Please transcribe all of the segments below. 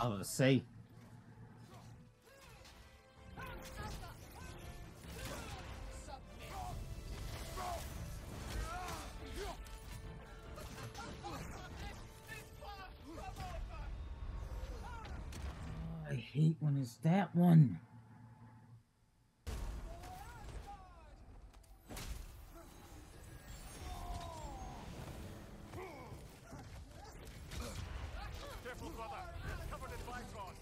I was say. I hate when it's that one. Careful, brother. It's covered in Vicron.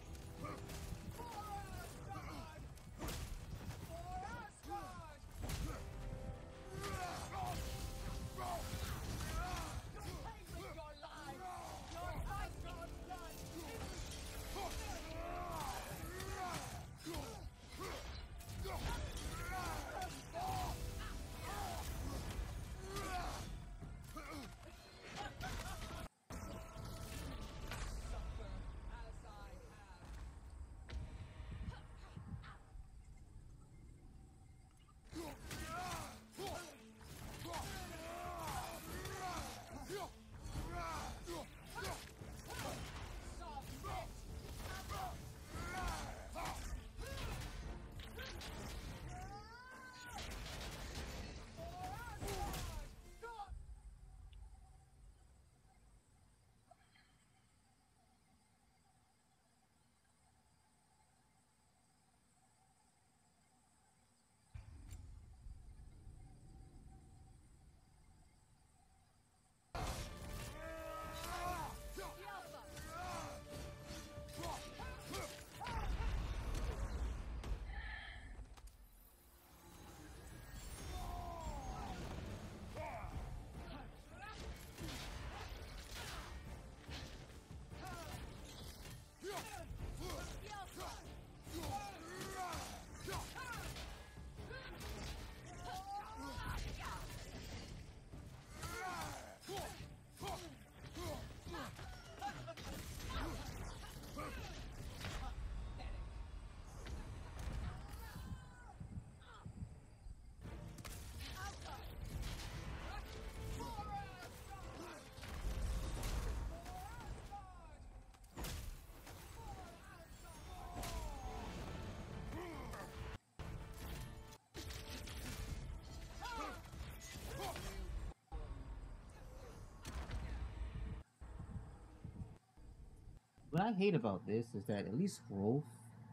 What I hate about this is that at least Rolf,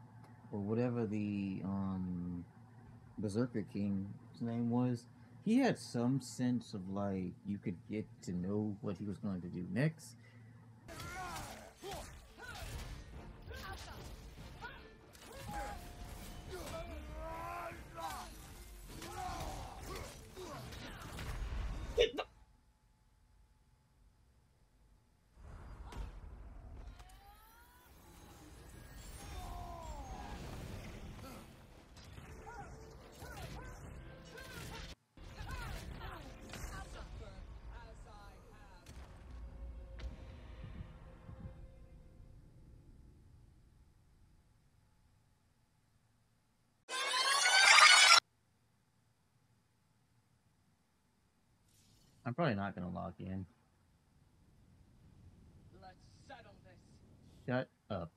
or whatever the Berserker King's name was, he had some sense of like you could get to know what he was going to do next. I'm probably not gonna log in. Let's settle this. Shut up.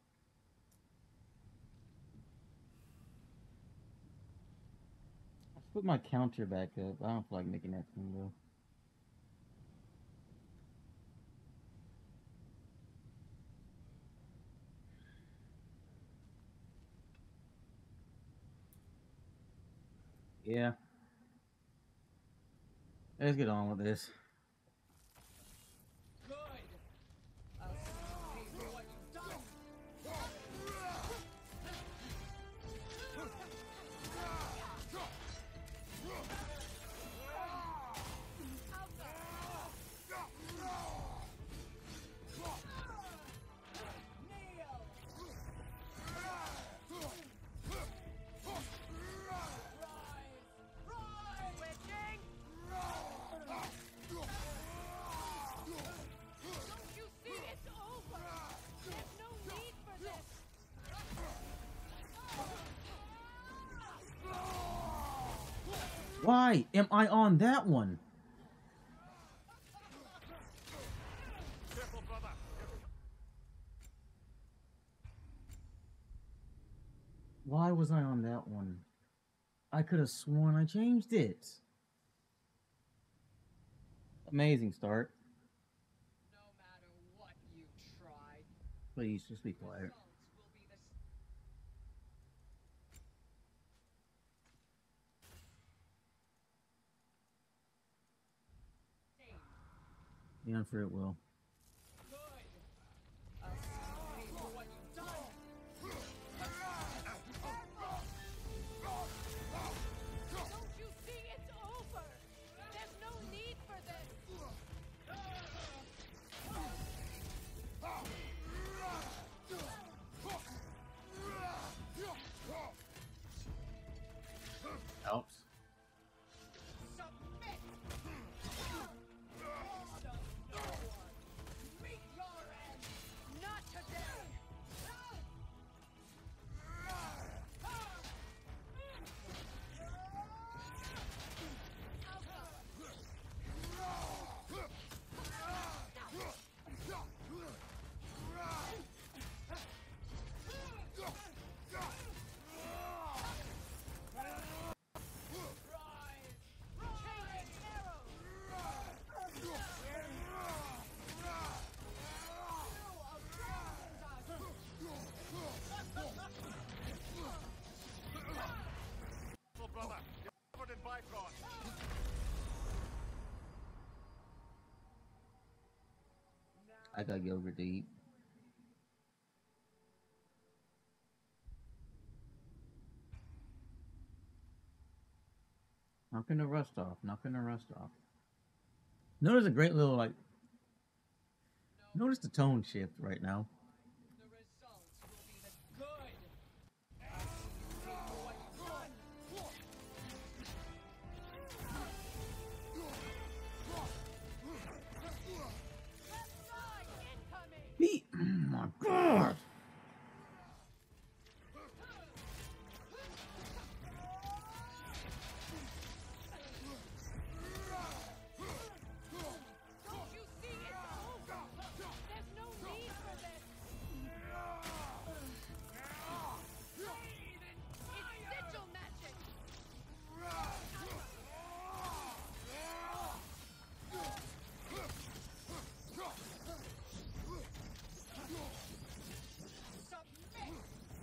Let's put my counter back up. I don't feel like making that thing though. Yeah. Let's get on with this. Good. I'll see for what you've done. Why am I on that one? Careful, brother. Why was I on that one? I could have sworn I changed it. Amazing start. No matter what you try, Please, just be quiet. results will be the same. The unfair it will. Good. I'll pay for what you've done. Don't you see it's over? There's no need for this. Helps. Submit. Order no one. Meet your end. Not today. Changing arrows. Little brother, you're covered in Bifrost. I got yogurt to eat. Knocking the rust off. Knocking the rust off. Notice a great little like. Notice the tone shift right now. The results will be the good. I'll pay for what you've done. Left side incoming. He, oh my god! Don't you see it's over? There's no need for this. It's sigil magic. Submit.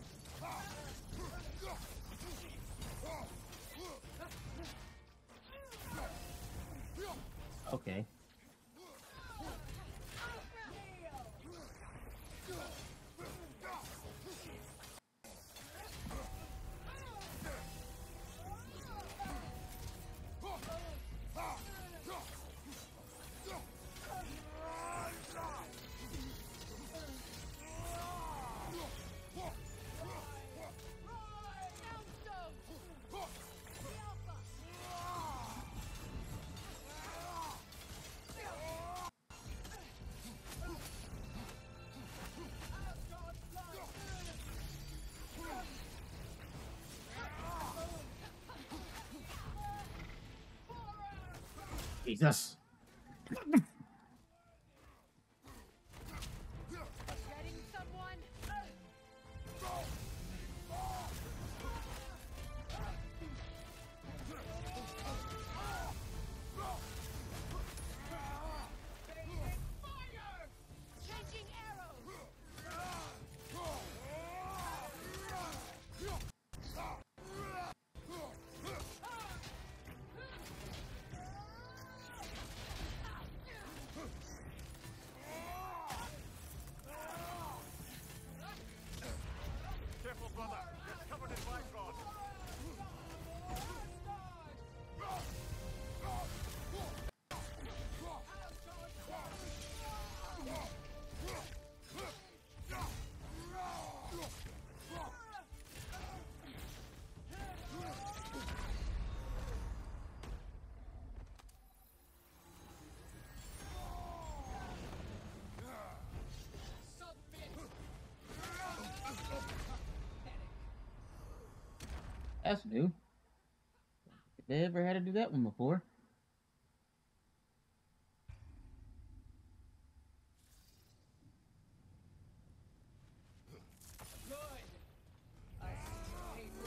Okay. Jesus. Getting someone. Changing arrows. Careful, brother. You're covered in Bifrost. That's new. They ever had to do that one before? Good. I'll pay for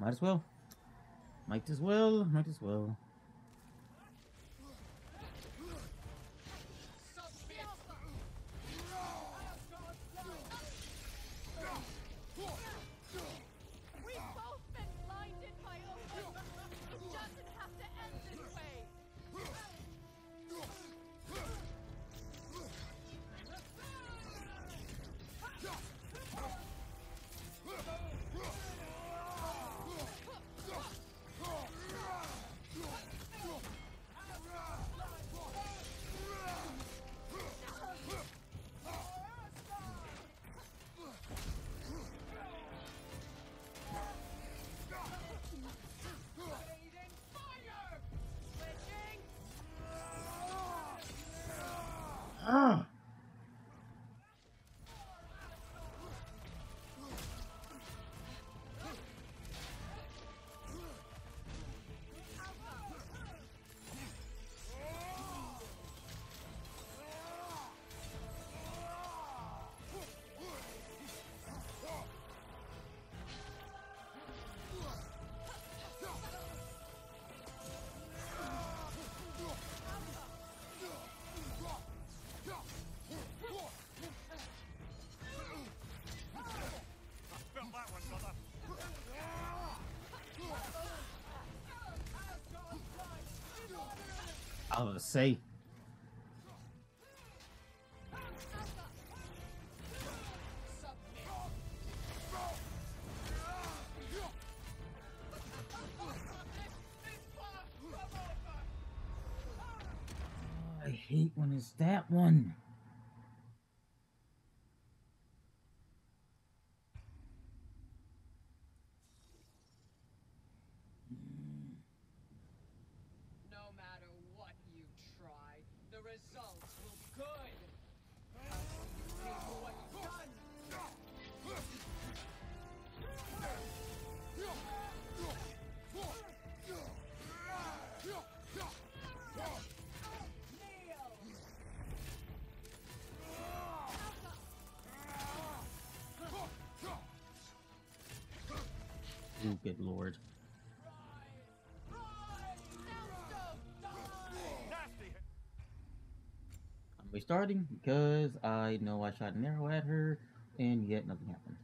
Might as well. Might as well. Might as well. We've both been blinded by Odin. It doesn't have to end this way. Raging fire! Switching. Ah! Felt that one, brother. I was gonna say. Submit! I hate when it's that one. No matter what you try, the results will be good. I'll see you pay for what you've done. Kneel! Oh, good lord. Nasty hit. I'm restarting because I know I shot an arrow at her and yet nothing happened.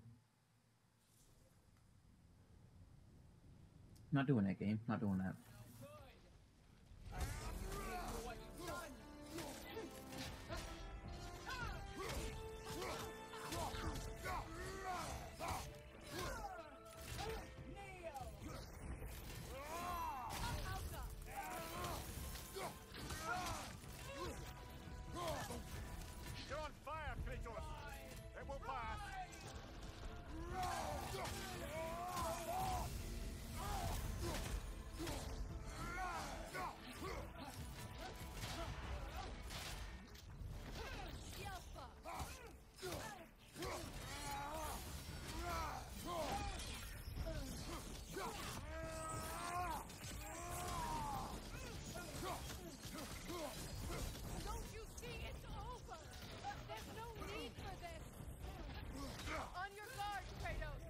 Not doing that game. Not doing that. No good. I'll see you pay for what you've done. Kneel! You're on fire, Kratos. It will pass. Don't you see it's over? There's no need for this. On your guard, Kratos.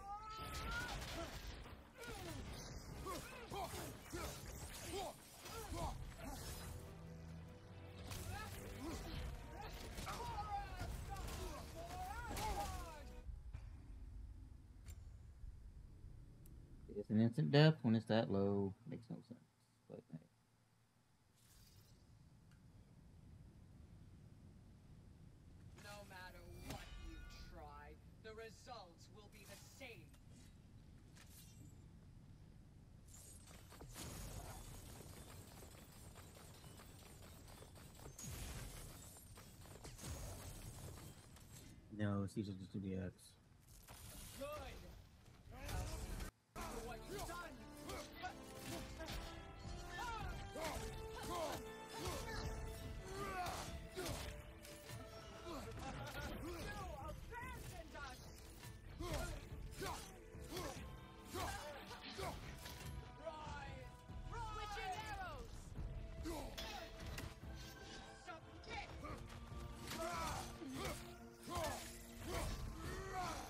It's an instant death when it's that low. Makes no sense. But hey. No matter what you try, the results will be the same. No, it's easy to just do the X. Good. I'll see you pay for what you've done. You abandoned us. Rise. Switching arrows. Submit.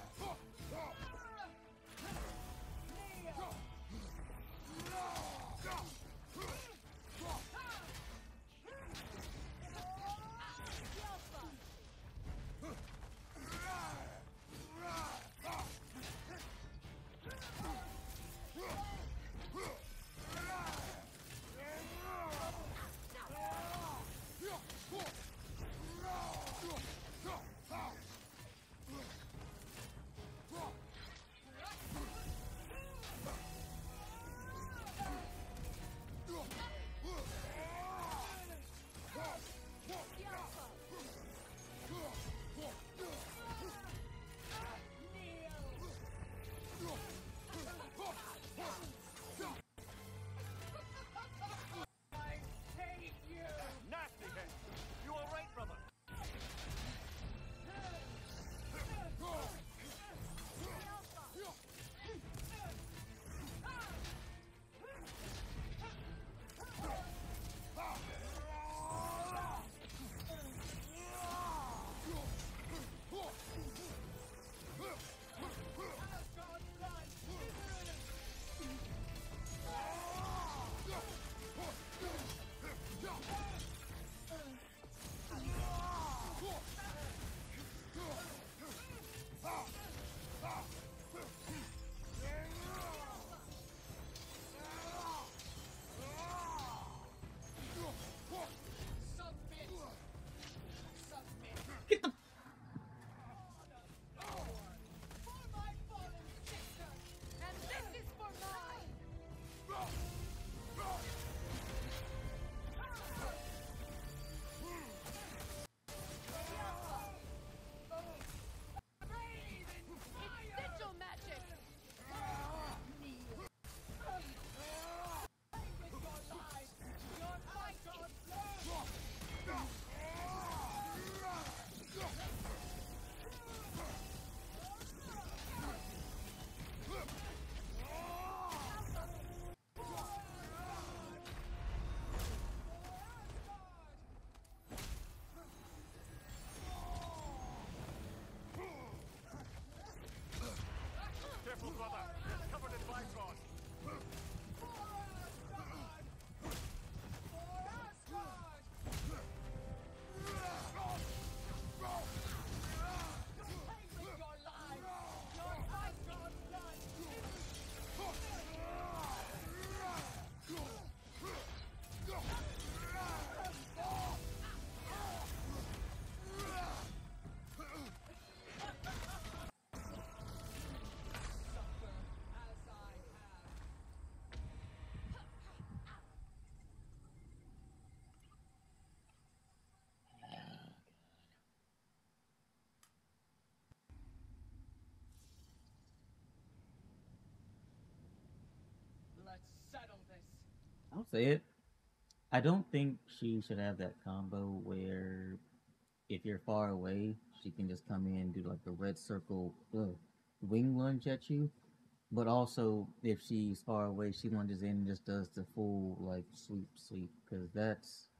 Let's settle this. I'll say it. I don't think she should have that combo where if you're far away, she can just come in and do like the red circle wing lunge at you. But also, if she's far away, she lunges in and just does the full like sweep, because that's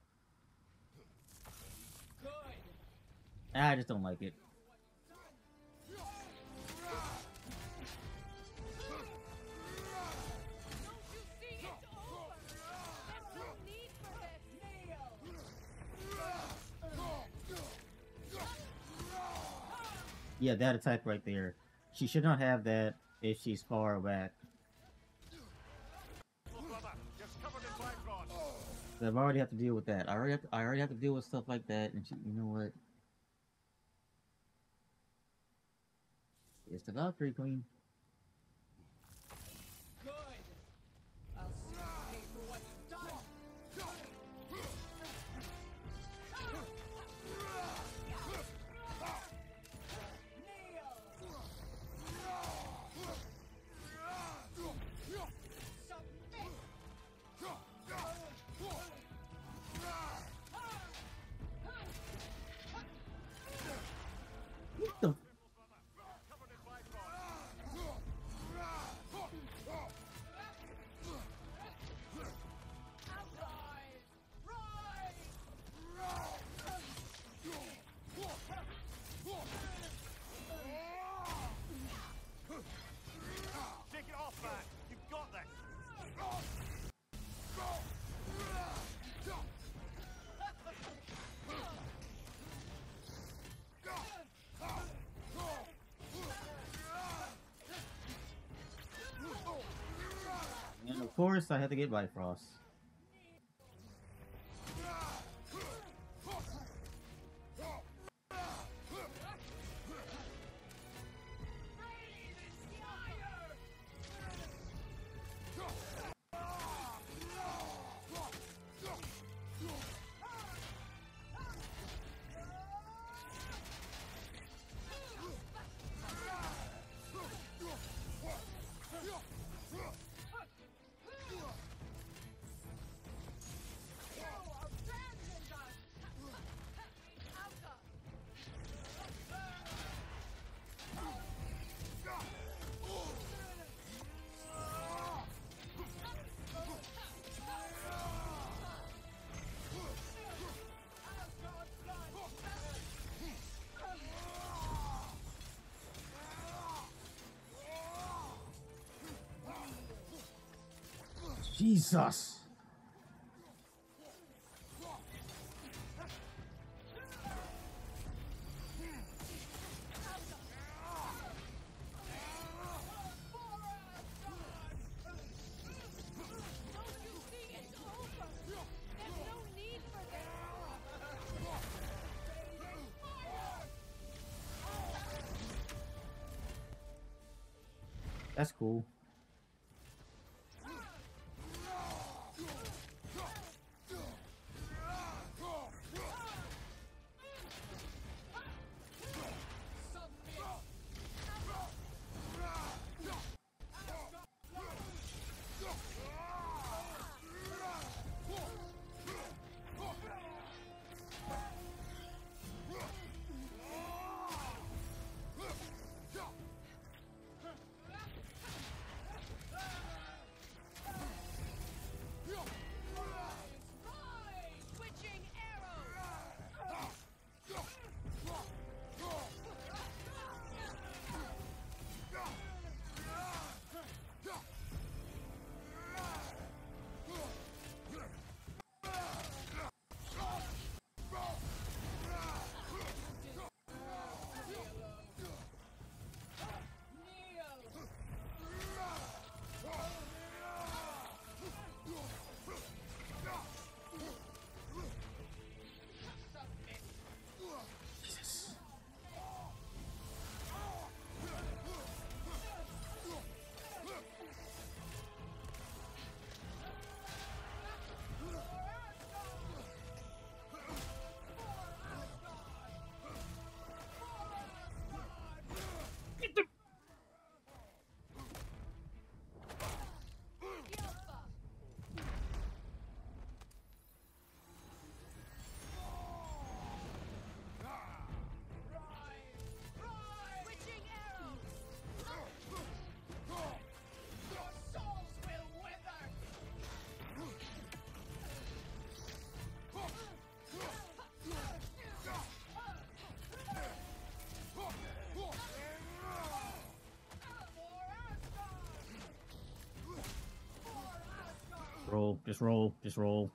Good. I just don't like it. Don't you see it's over? There's no need for this. Yeah, that attack right there. She should not have that if she's far back. Little brother, you're covered in Bifrost. I've already have to deal with that. I already have to deal with stuff like that. And she, you know what? It's the Valkyrie Queen. Good. I'll see you pay for what you've done. Submit. What the? Covered in Bifrost. Rise. Rise. Take it off, man. You've got this. And of course, I had to get Bifrost. Jesus. Don't you see it's over? There's no need for this. That's cool. Roll, just roll, just roll.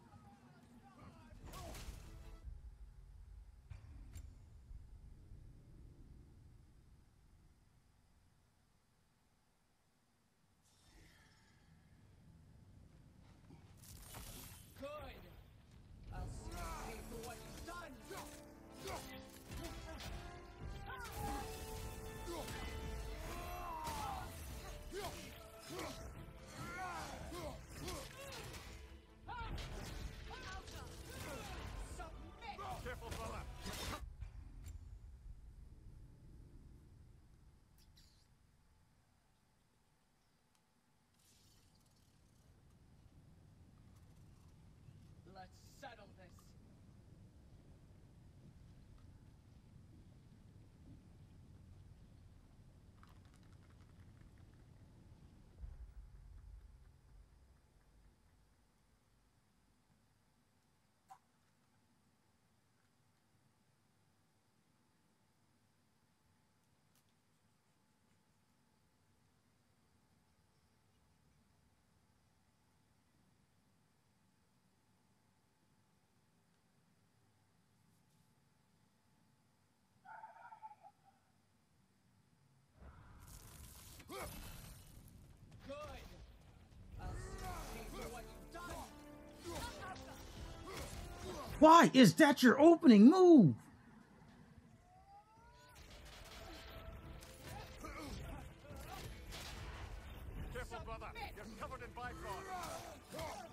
Good. I'll see you pay for what you've done. Submit. Careful, brother. Let's settle this. Good. I'll see you pay for what you've done. Why is that your opening move? Careful, brother. You're covered in Bifrost.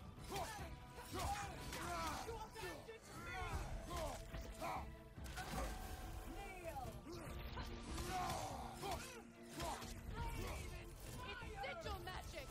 It's sigil magic!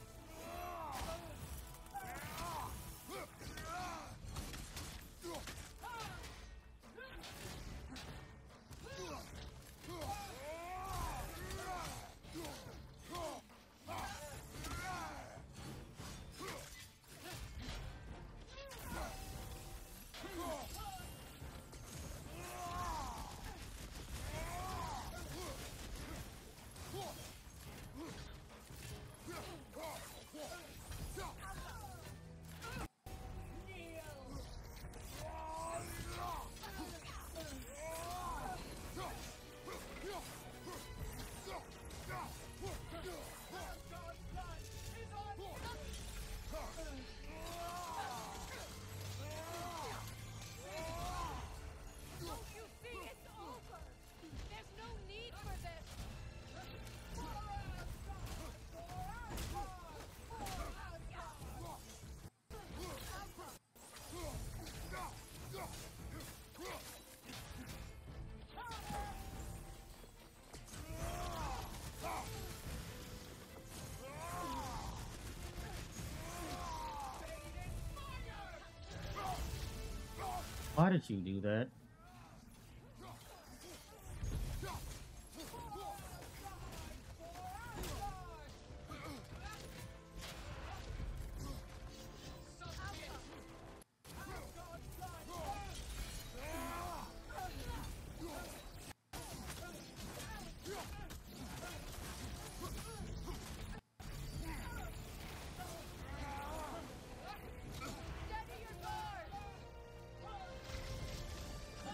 Don't you see it's over? There's no need for this! Why did you do that? Steady your guard!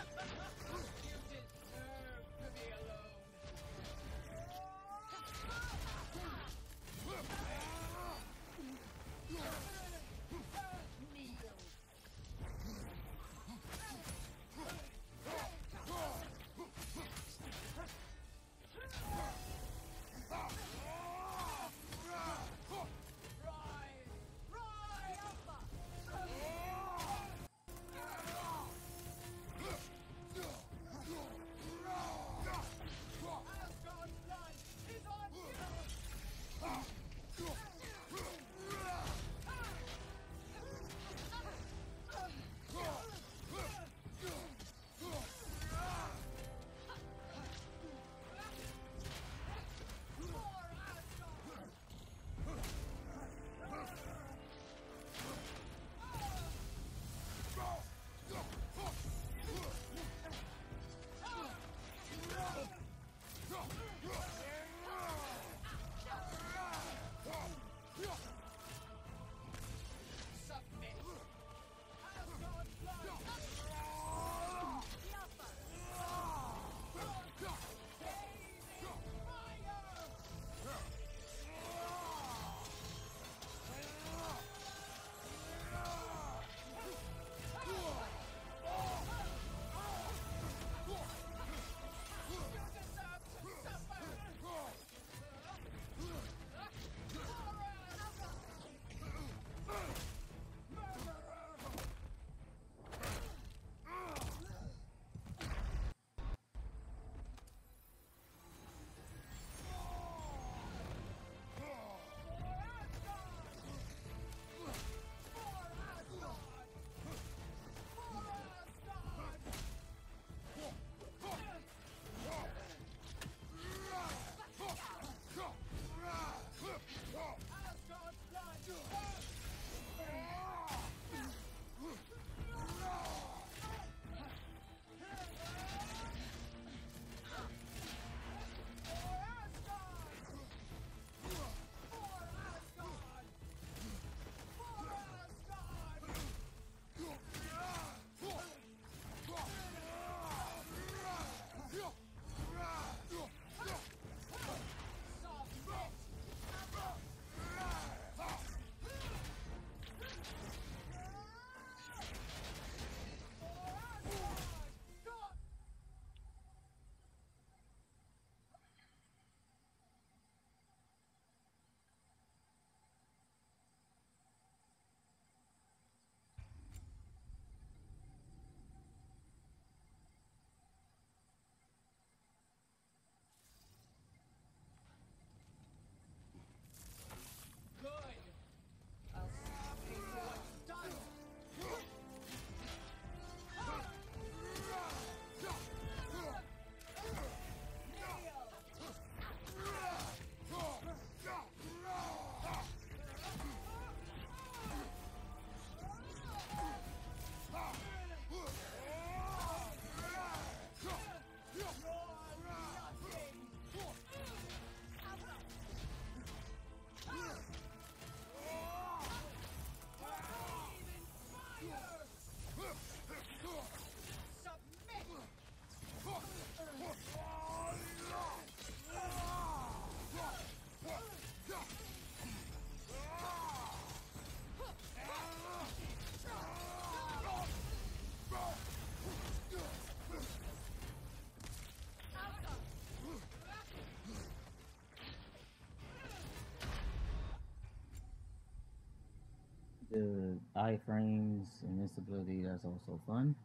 the iframes and instability, that's also fun.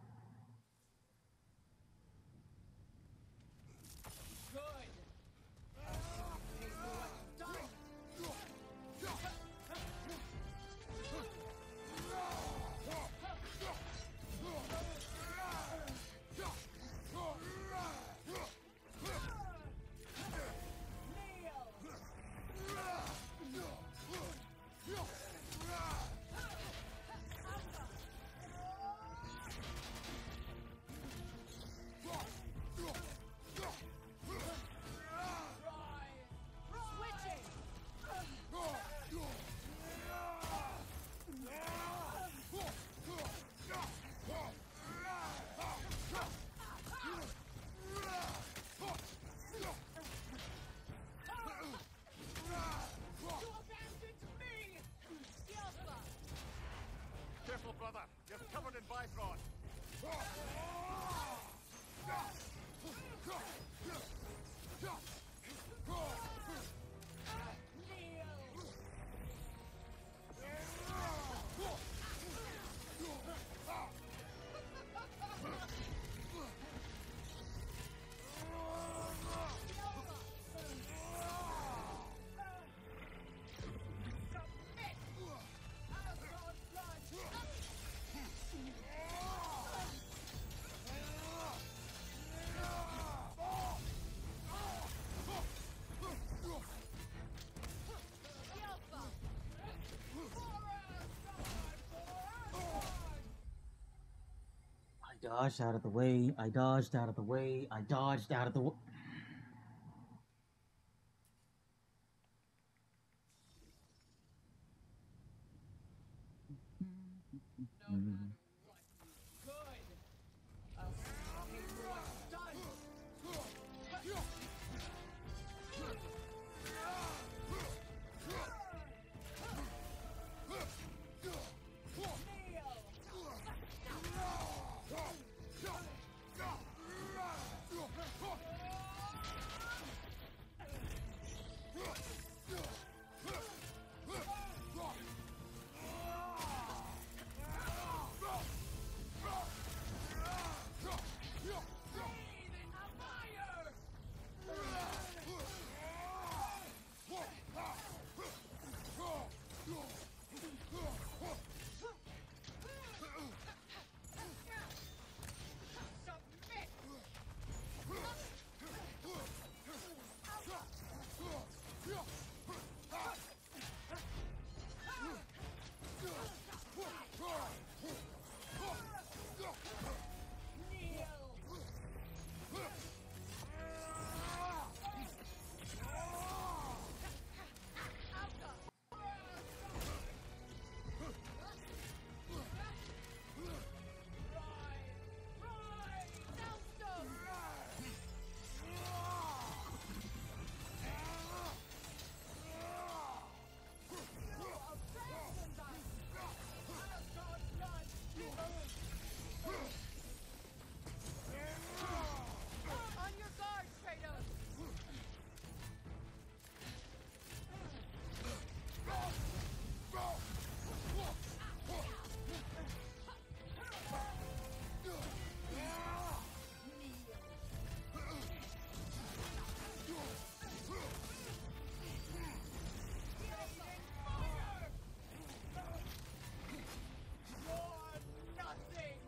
Good. Pay for what you've done. Switching! You abandoned me! Alpha! Careful, brother. You're covered in Bifrost. Alpha! I dodged out of the way. I dodged out of the way. I dodged out of the way. No matter what you could. I'll pay for what you've done. On your guard, Kratos! Nothing!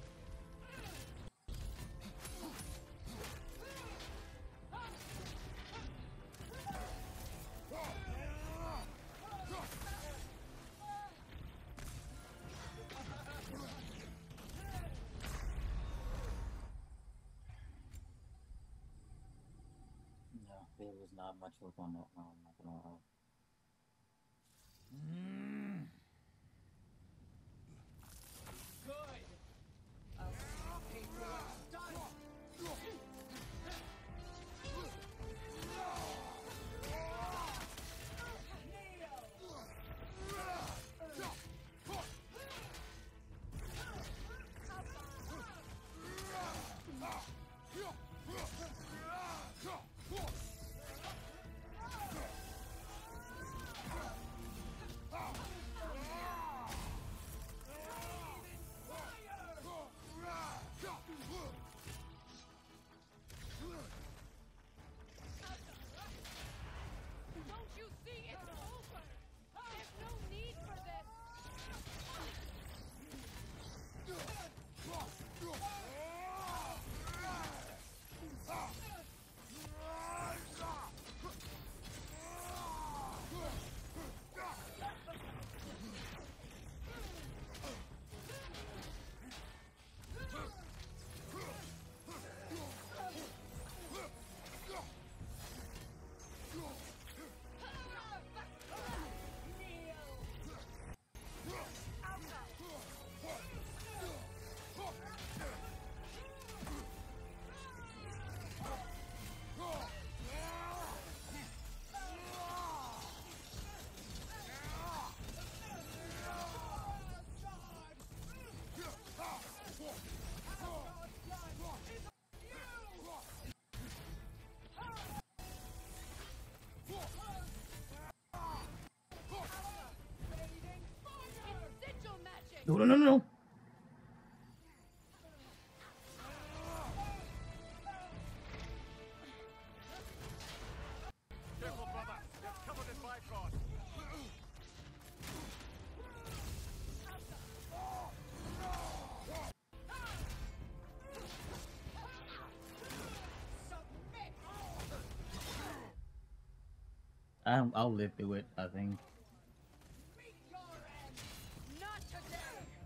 No, there was not much work on that one. I'm not gonna lie. Good. I'll pay for what you've done. No, no, no, no. Careful, brother. You're covered in Bifrost. I'll live through it, I think. Meet your end! Not today!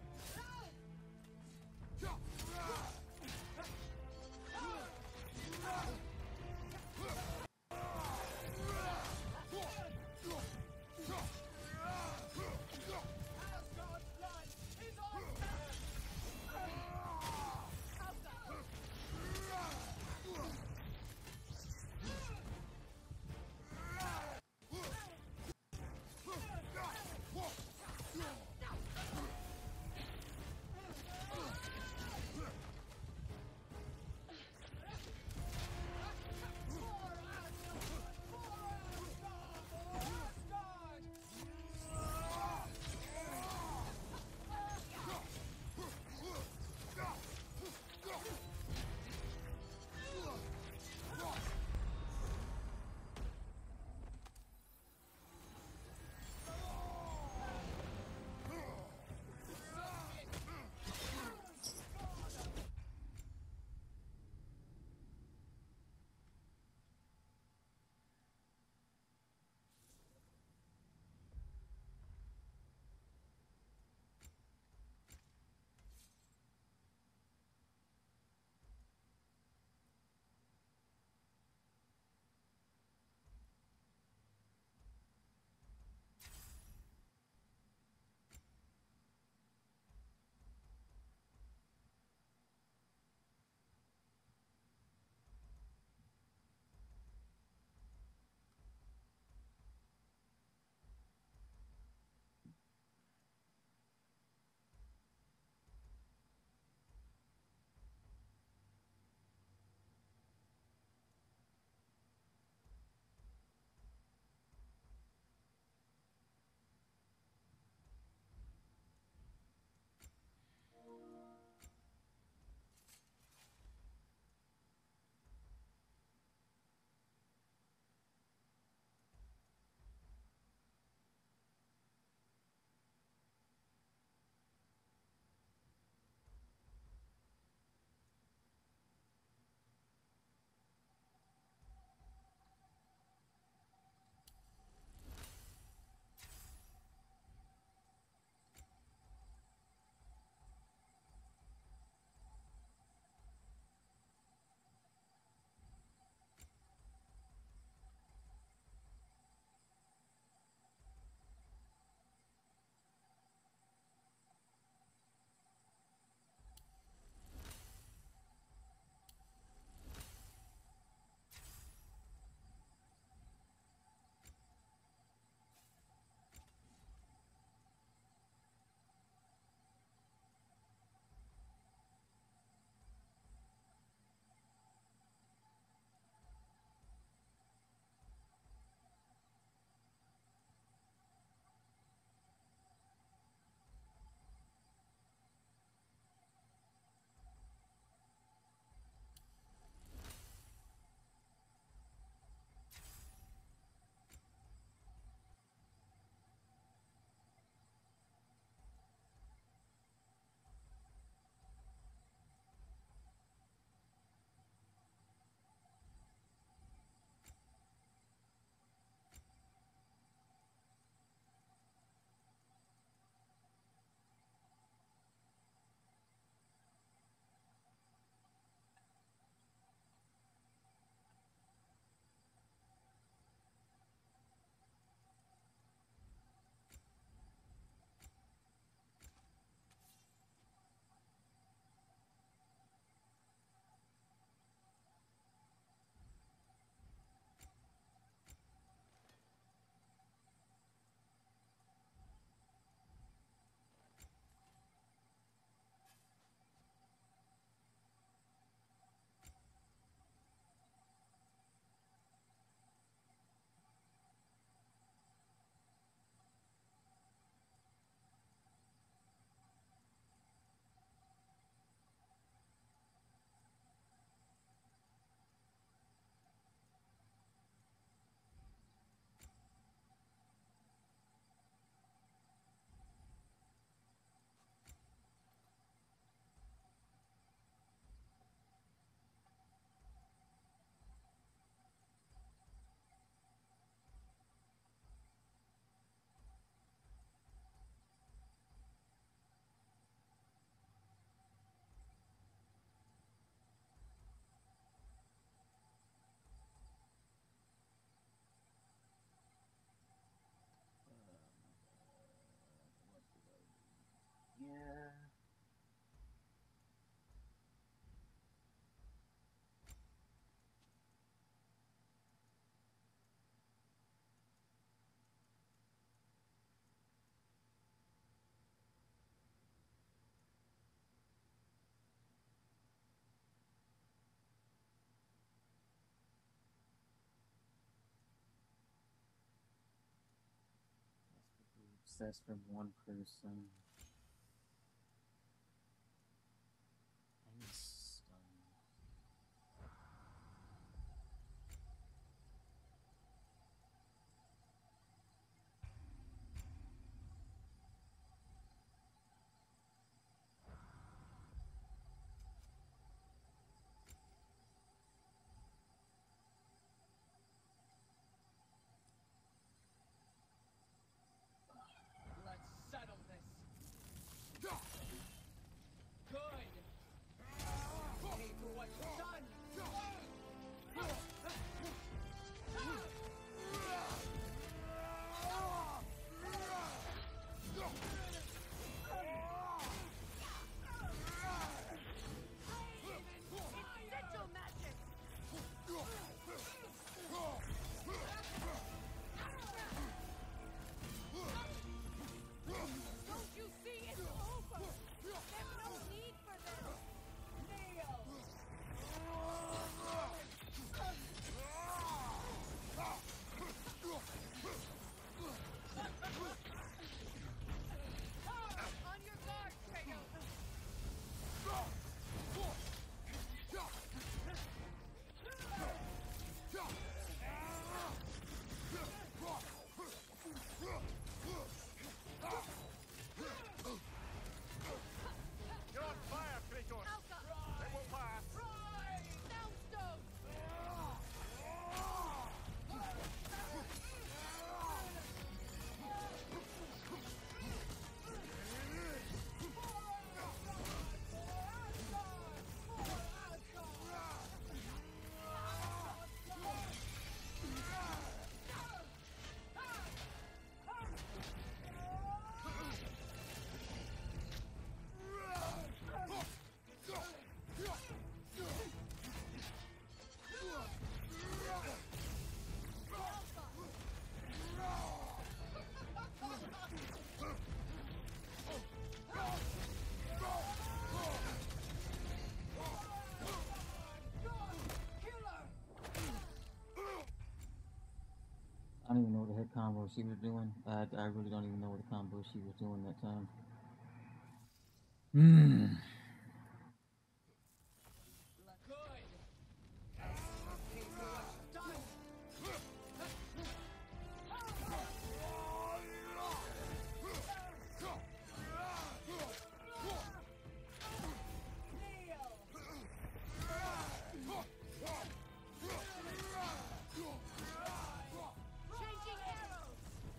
Asgard's blood is on That's from one person. Nice. Let's settle this. Good. Pay for what you've done. Sigil magic! Don't you see it's over? There's no need for this! Kneel. On your guard, Kratos! You're on fire, Kratos! Alka! It won't last! Soundstone! I don't even know what the heck combo she was doing. I really don't even know what combo she was doing that time. Hmm. Good. Pay for what you've done. Kneel. Changing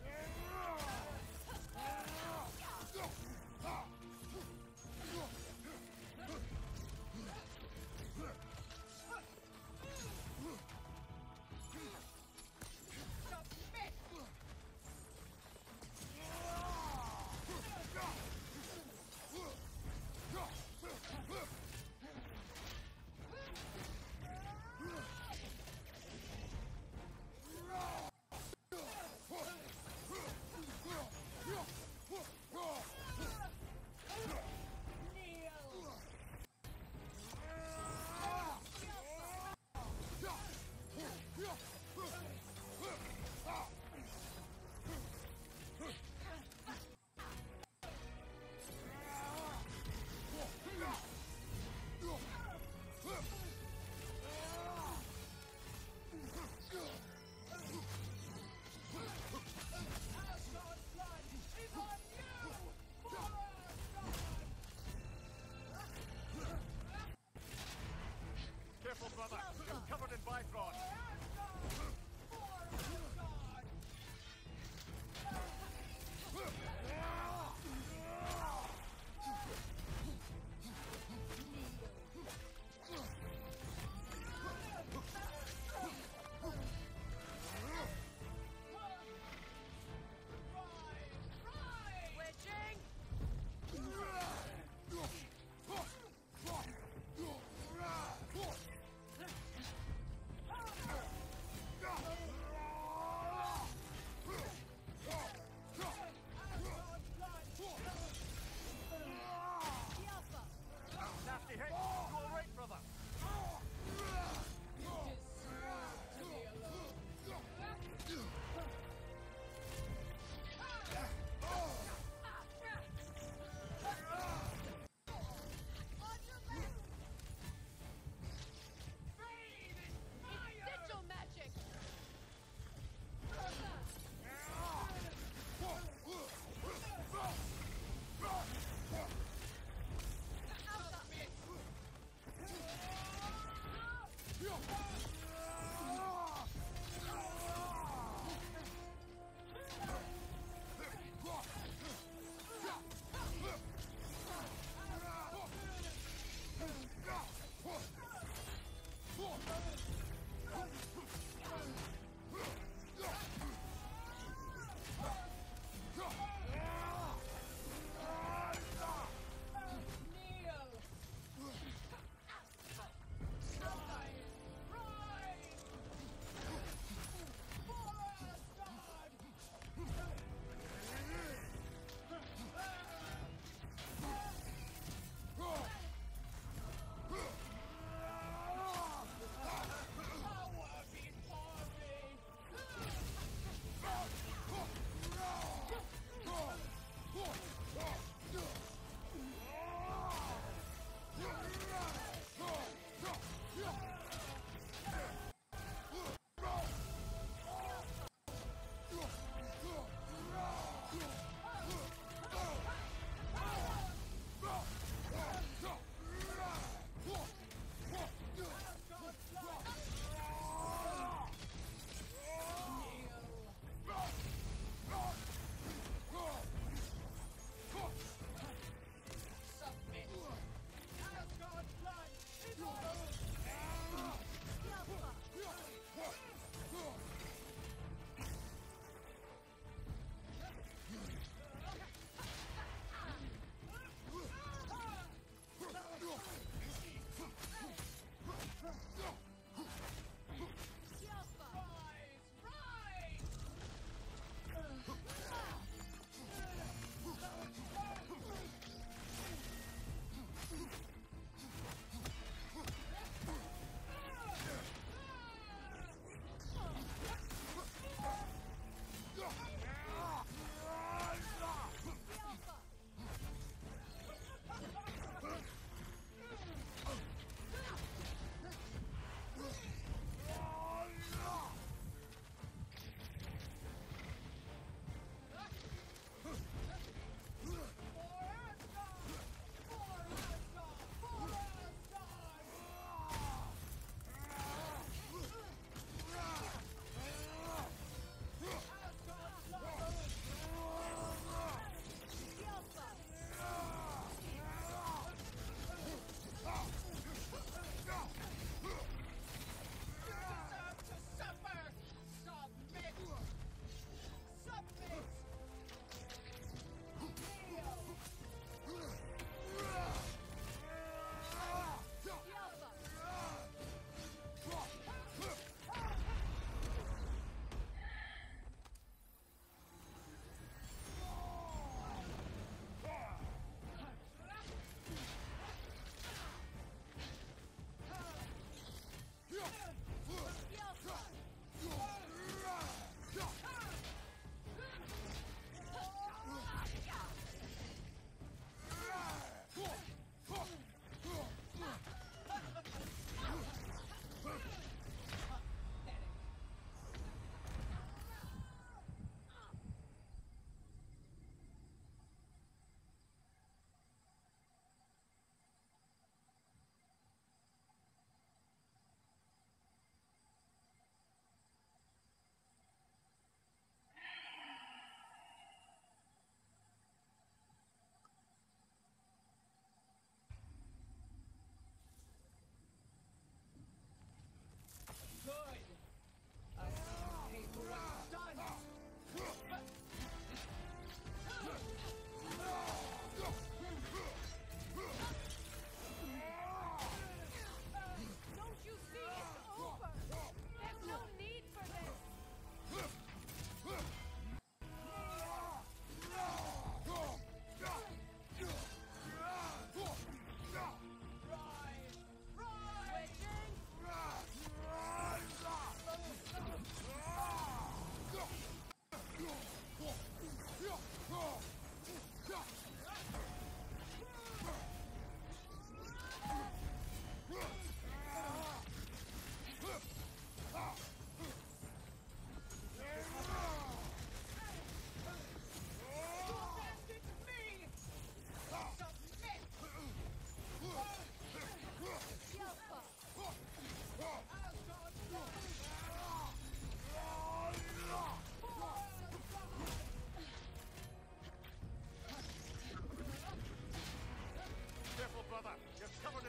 arrows!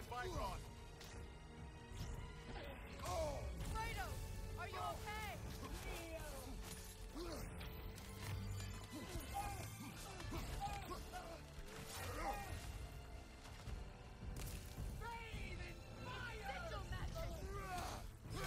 Spike on. Kratos, are you okay? Sigil magic!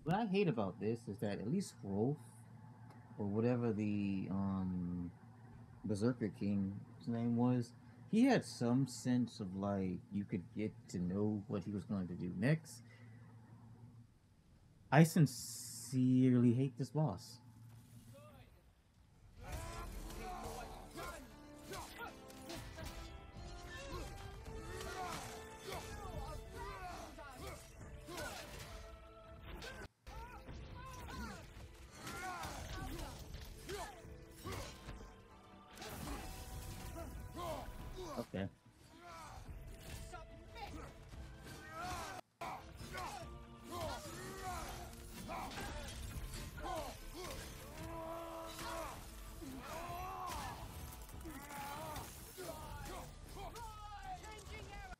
what I hate about this is that at least Rolf or whatever the Berserker King's name was, he had some sense of like you could get to know what he was going to do next. I sincerely hate this boss. Okay. Changing arrow.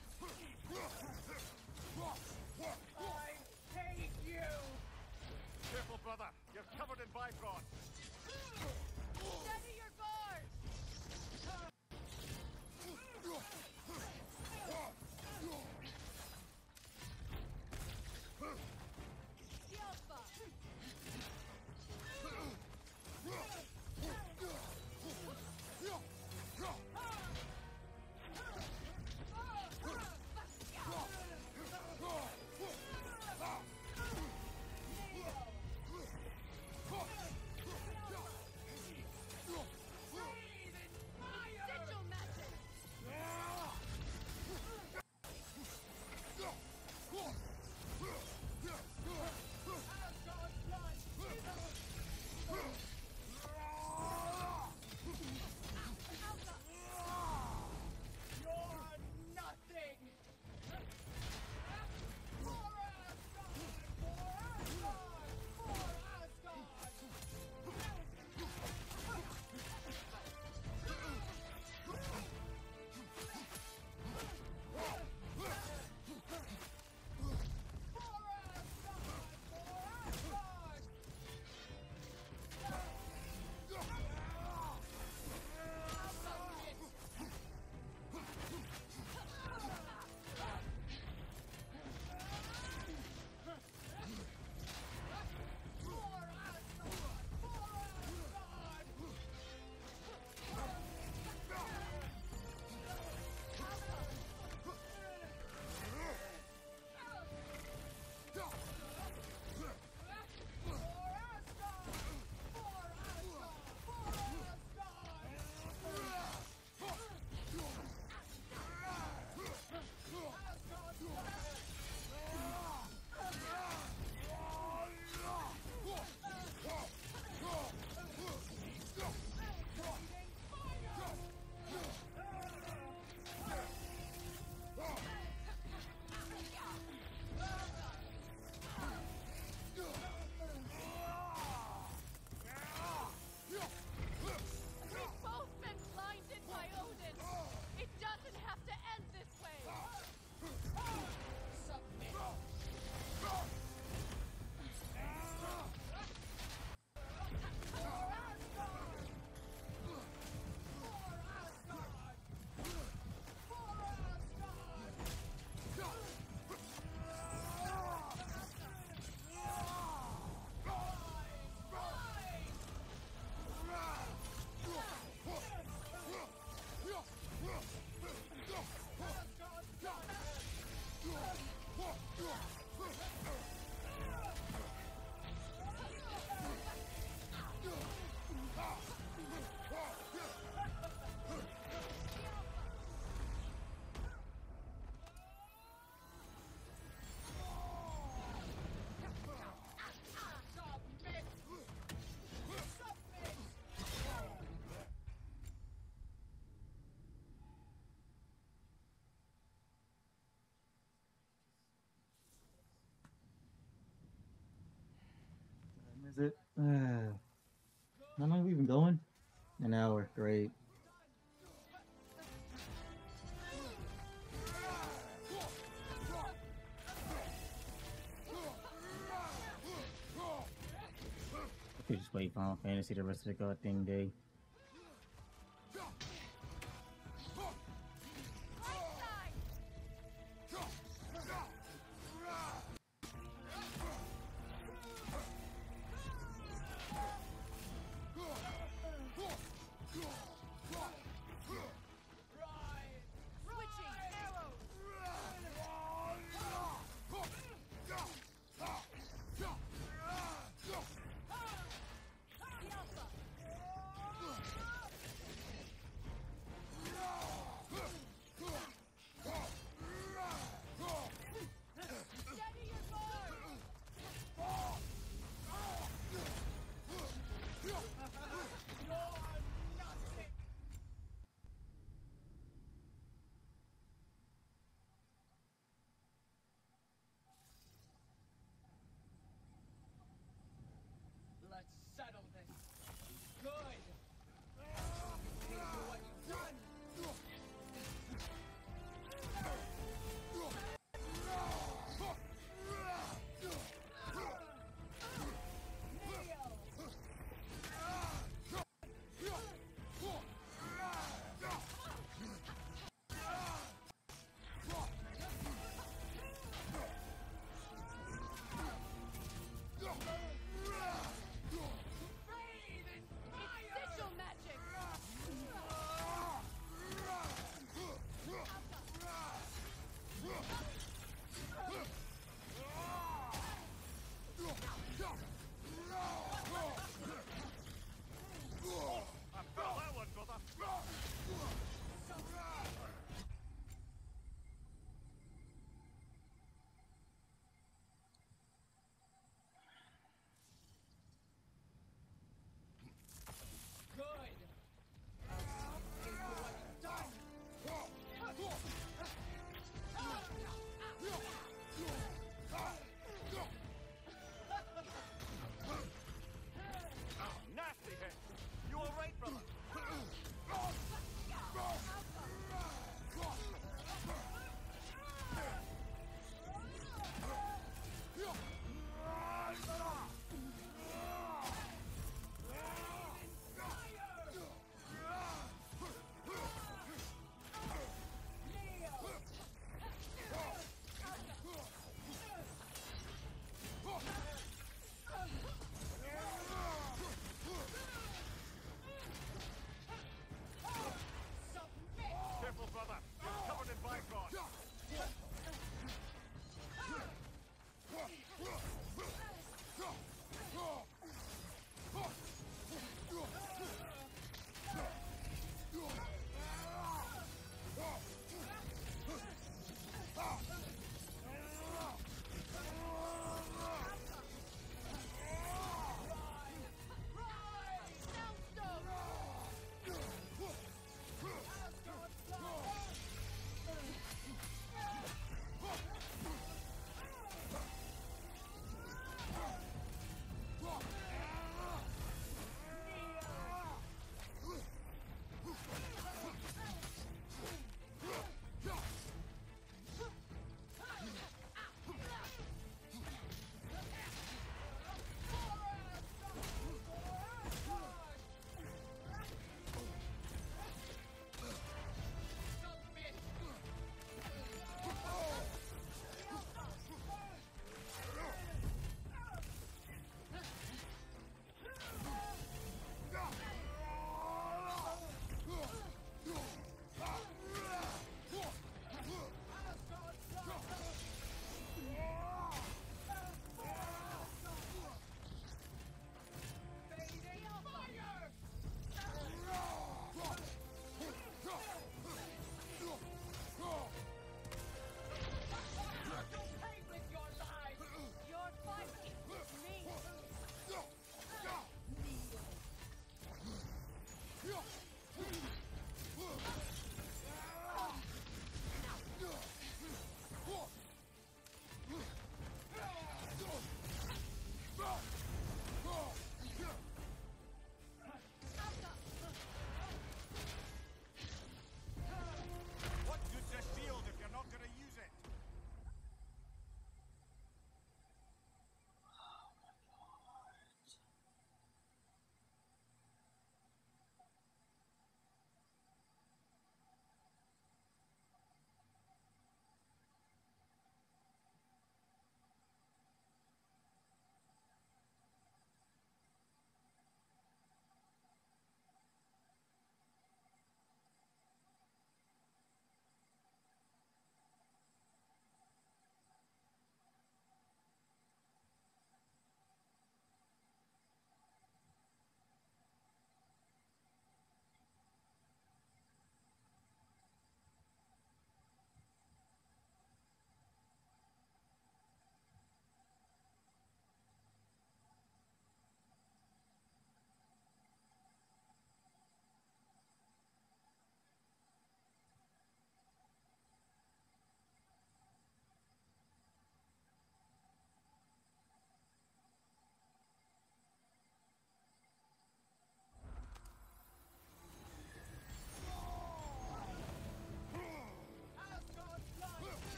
I hate you! Careful, brother. You're covered in Bifrost. Steady your guard. Yelpa. Sigil magic. You're nothing! We've both been blinded by Odin. It doesn't have to end this way. Submit! Submit! Submit! Is it? How long have we been going? An hour. Great. I could just play Final Fantasy the rest of the goddamn day. Right side.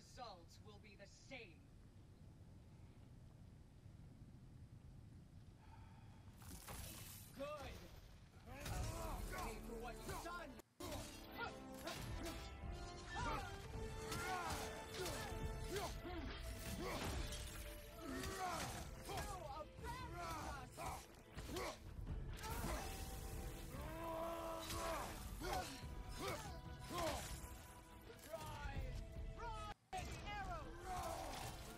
results will be the same. Good. You pay for what you've done. You abandoned us. Dry arrow.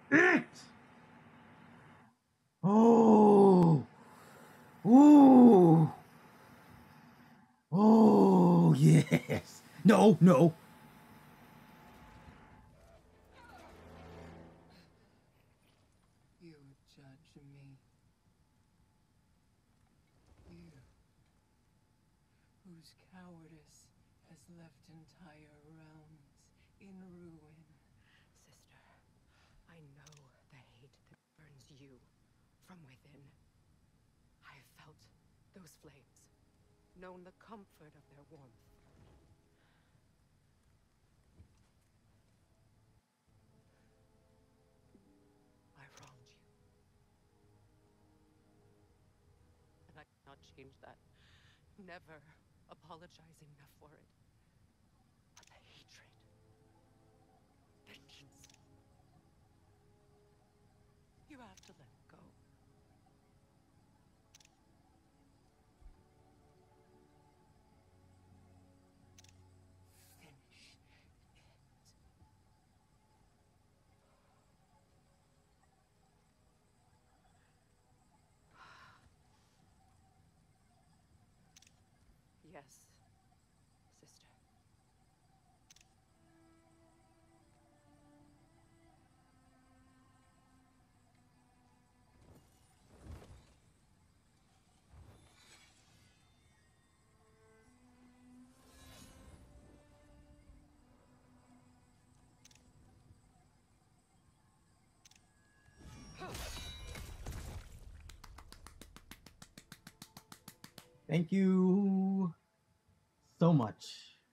It. Oh. Ooh. Oh, yes. No, no. You judge me. You, whose cowardice has left entire realms in ruin. Sister, I know the hate that burns you from within. I've felt those flames, known the comfort of their warmth. I wronged you. And I cannot change that. Never apologize enough for it. But the hatred, vengeance, you have to let it go. Finish it. Yes, sister. Thank you so much.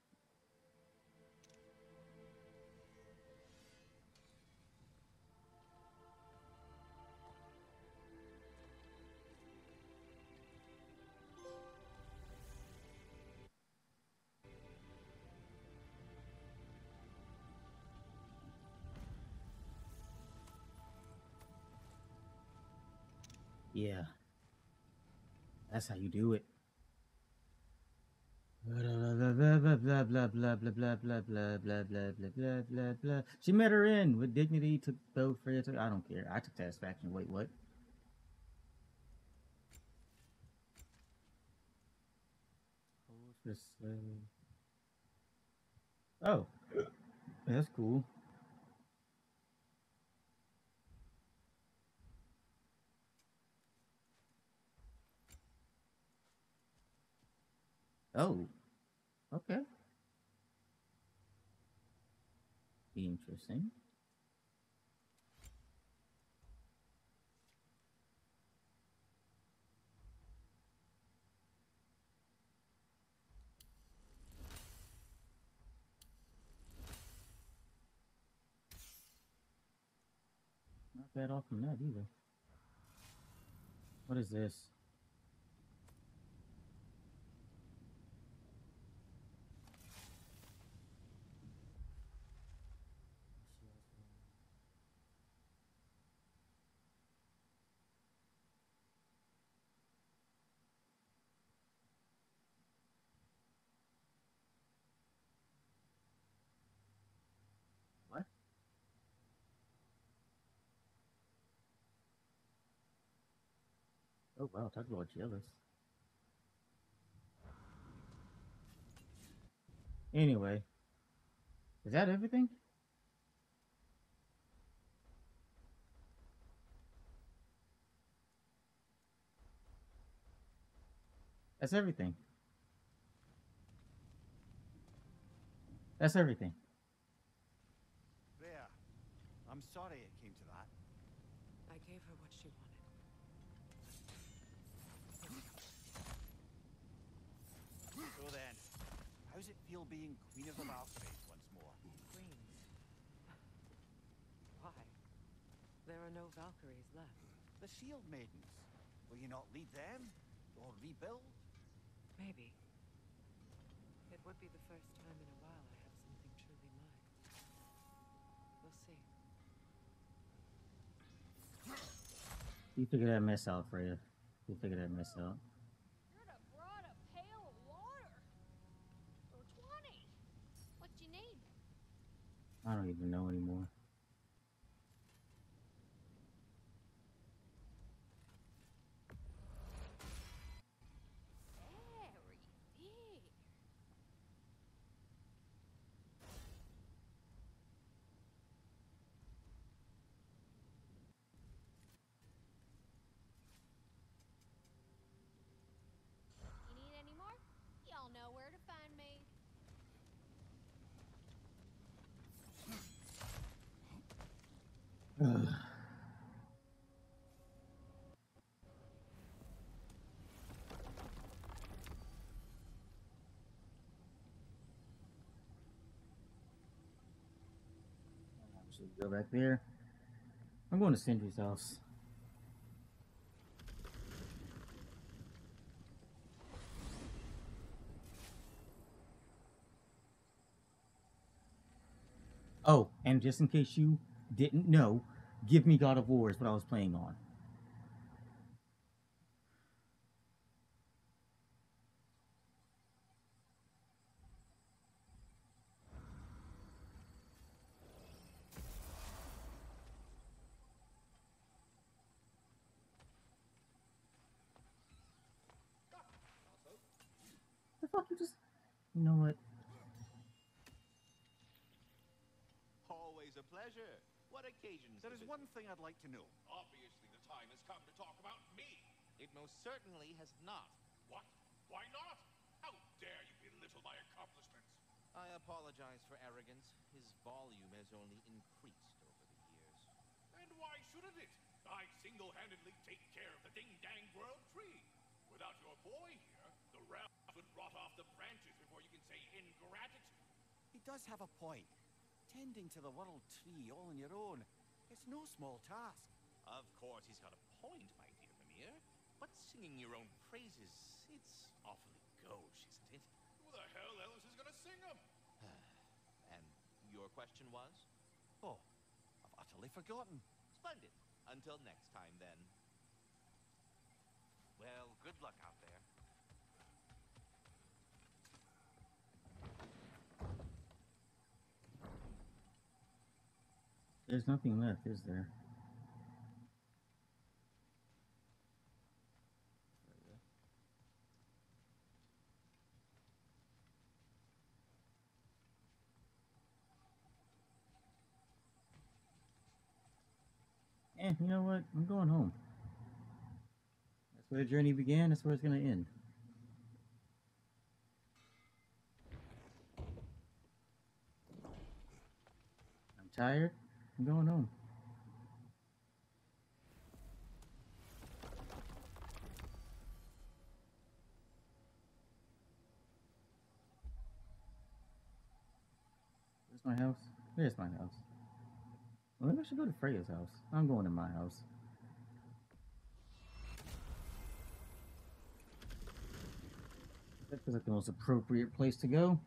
Yeah, that's how you do it. Blah blah blah blah blah blah blah blah blah blah blah blah blah blah blah blah. She met her in with dignity. Took though Freya took. I don't care. I took satisfaction. Wait, what? Oh, that's cool. Oh, okay. Interesting. Not bad off from that either. What is this? What? Oh wow, talk about jealous. Anyway, is that everything? That's everything. That's everything. There. I'm sorry it came to that. I gave her what she wanted. So then, how's it feel being Queen of the Valkyries once more? Queens. Why? There are no Valkyries left. The Shield Maidens. Will you not lead them? Or rebuild? Maybe. It would be the first time in a while I have something truly mine. We'll see. You figure that mess out, Freya. You figure that mess out. Should have brought a pail of water. Or 20. What you need? I don't even know anymore. Should we go back there? I'm going to Sindri's house. Oh, and just in case you didn't know, Give Me God of War is what I was playing on. The fuck you just... You know what? Always a pleasure. What occasions? There is one thing I'd like to know. Obviously, the time has come to talk about me. It most certainly has not. What? Why not? How dare you belittle my accomplishments? I apologize for arrogance. His volume has only increased over the years. And why shouldn't it? I single-handedly take care of the ding-dang world tree. Without your boy here, the realms would rot off the branches before you can say ingratitude. He does have a point. Tending to the world tree all on your own. It's no small task. Of course, he's got a point, my dear Mimir. But singing your own praises, it's awfully gauche, isn't it? Who the hell else is gonna sing them? And your question was? Oh, I've utterly forgotten. Splendid. Until next time, then. Well, good luck out there. There's nothing left, is there? You know what? I'm going home. That's where the journey began, that's where it's going to end. I'm tired. I'm going home. Where's my house? There's my house. Well, maybe I should go to Freya's house. I'm going to my house. That feels like the most appropriate place to go.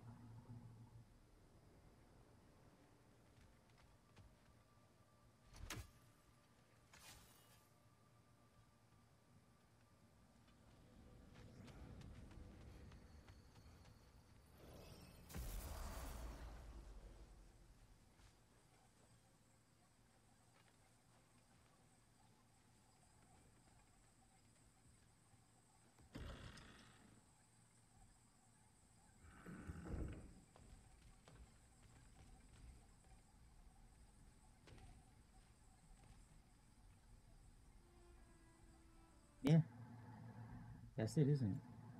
Yeah. That's it, isn't it?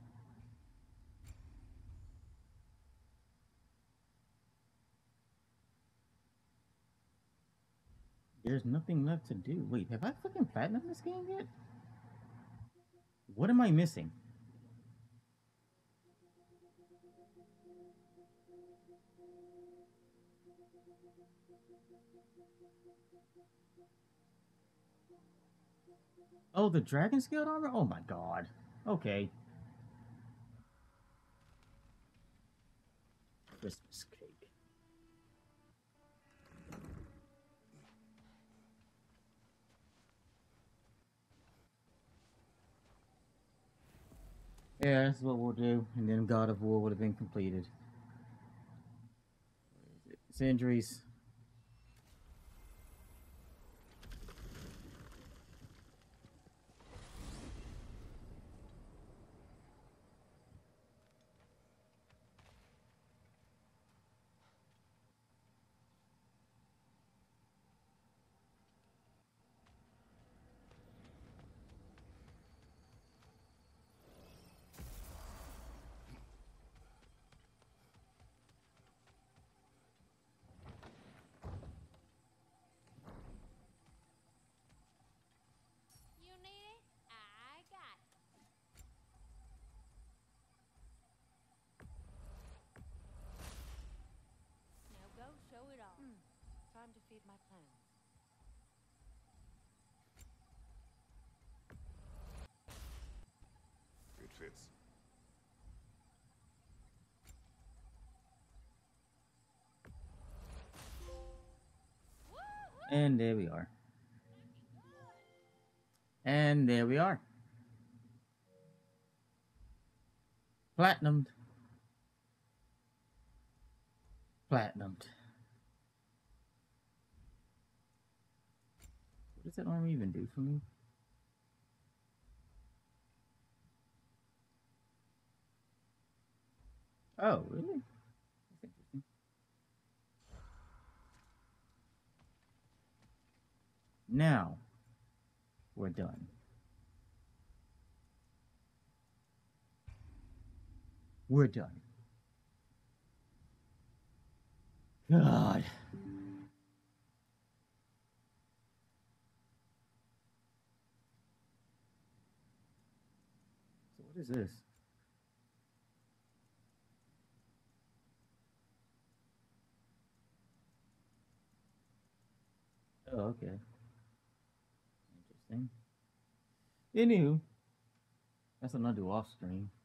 There's nothing left to do. Wait, have I fucking platinum this game yet? What am I missing? Oh, the dragon scaled armor? Oh my god. Okay. Christmas cake. Yeah, that's what we'll do. And then God of War would have been completed. Sindri's. time to feed my plants. It fits. And there we are. And there we are. Platinumed. Platinumed. What does that armor even do for me? Oh, really? That's interesting. Now, we're done. We're done. God. So what is this? Oh, okay. Interesting. Anywho, that's what I'll do off screen.